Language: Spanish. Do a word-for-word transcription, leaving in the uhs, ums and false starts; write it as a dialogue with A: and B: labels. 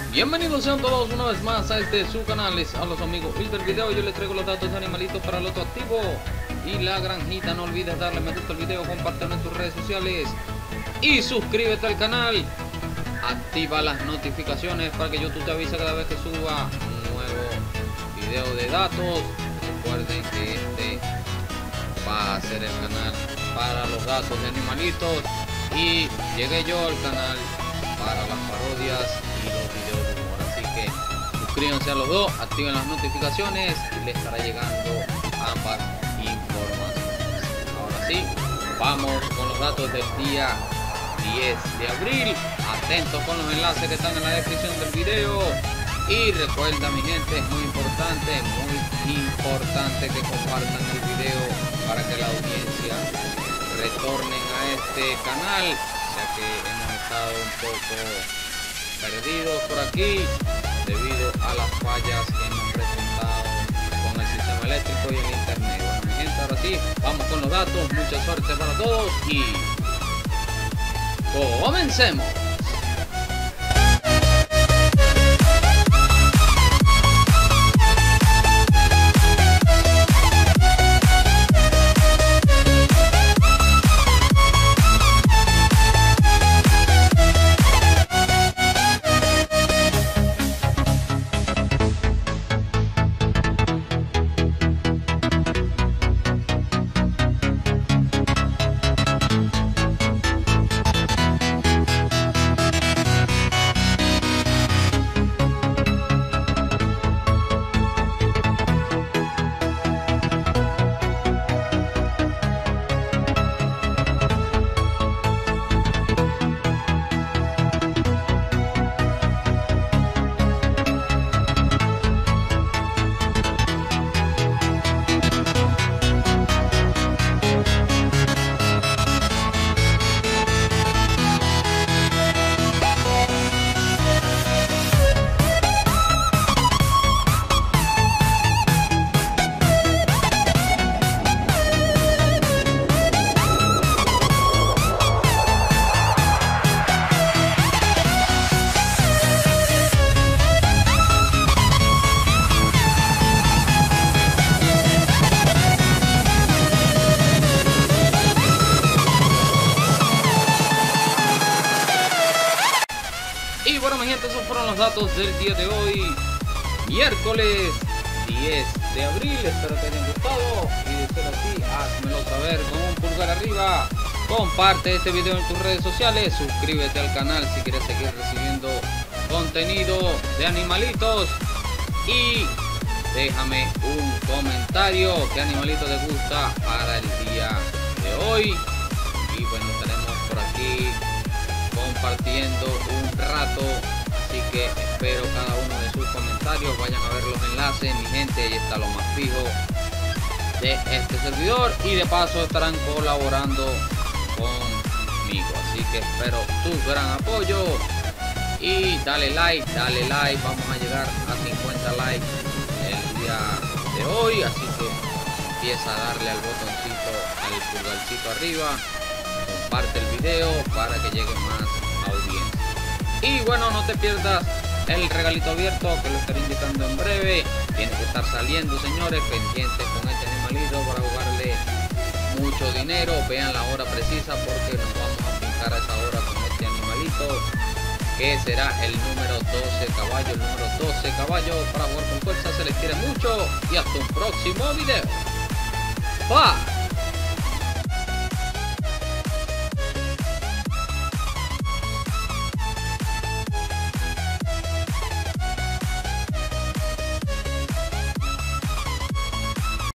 A: Bienvenidos sean todos una vez más a este su canal. Les hablo su amigo Will del video. Yo les traigo los datos de animalitos para el otro activo y la granjita. No olvides darle me gusta al video, compártelo en tus redes sociales y suscríbete al canal. Activa las notificaciones para que YouTube te avise cada vez que suba un nuevo video de datos. Recuerden que este va a ser el canal para los datos de animalitos y llegué yo al canal para las parodias y los videos de humor, así que suscríbanse a los dos, activen las notificaciones y les estará llegando ambas informaciones. Ahora sí, vamos con los datos del día diez de abril. Atentos con los enlaces que están en la descripción del video y recuerda, mi gente, es muy importante, muy importante que compartan el video para que la audiencia retornen a este canal, ya que hemos estado un poco perdidos por aquí debido a las fallas que hemos presentado con el sistema eléctrico y el internet. Bueno, mi gente, ahora sí, vamos con los datos. Mucha suerte para todos y comencemos. Y bueno, mi gente, esos fueron los datos del día de hoy, miércoles diez de abril. Espero que hayan gustado y de ser así, házmelo saber con un pulgar arriba. Comparte este video en tus redes sociales, suscríbete al canal si quieres seguir recibiendo contenido de animalitos y déjame un comentario qué animalito te gusta para el día de hoy. Y bueno, estaremos por aquí compartiendo un rato, así que espero cada uno de sus comentarios. Vayan a ver los enlaces, mi gente, ahí está lo más fijo de este servidor y de paso estarán colaborando conmigo, así que espero tu gran apoyo y dale like, dale like. Vamos a llegar a cincuenta likes el día de hoy, así que empieza a darle al botoncito, al pulgarcito arriba, comparte el video para que llegue más audiencia. Y bueno, no te pierdas el regalito abierto que lo estaré indicando en breve. Tiene que estar saliendo, señores, pendientes con este animalito para jugarle mucho dinero. Vean la hora precisa porque nos vamos a pintar a esa hora con este animalito, que será el número doce caballo, el número doce caballo para jugar con fuerza. Se les quiere mucho y hasta un próximo video. Bye.